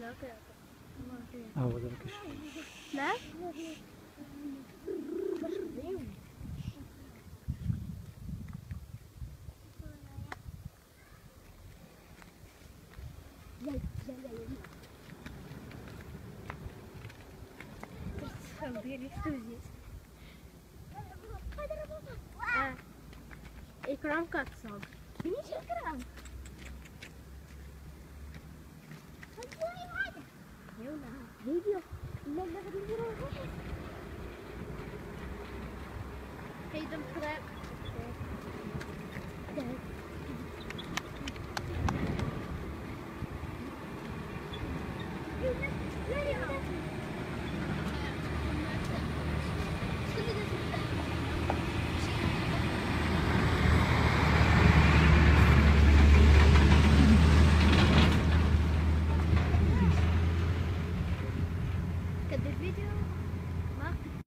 هو ده الكشف. لا إكرام كاتساب. ليش إكرام؟ يلا فيديو. لا لا فيديو. هيدا مخرق. كده الفيديو ما